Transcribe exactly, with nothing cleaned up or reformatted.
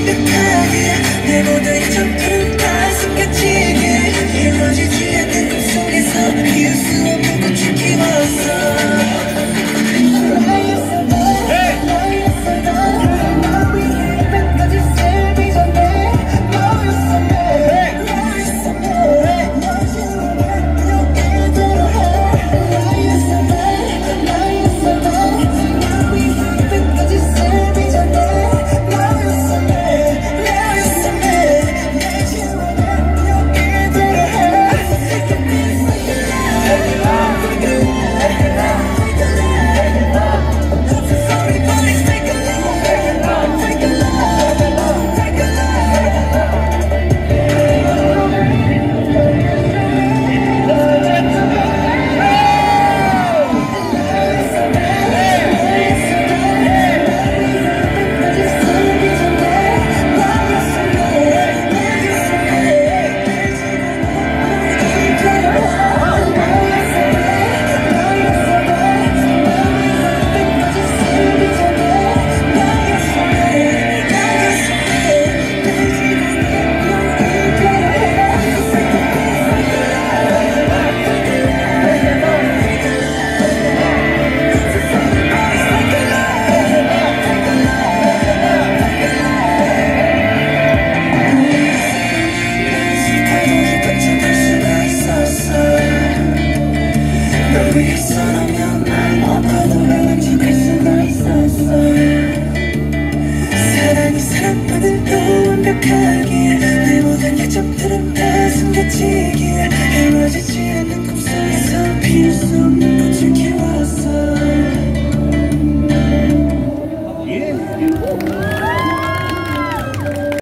완벽하게 내 모든 점들은 다 숨겨지게 이루어지지 않는 꿈속에서 피울 수 없는 꽃을 키웠어 위해서라면 난 아파도 만족할 수가 있었어 사랑이 사랑만으로 완벽하게 내 모든 약점들은 다 숨겨지게 이루어지지 않는 꿈속에서 피울 수 없는 꽃을 키웠어 yeah.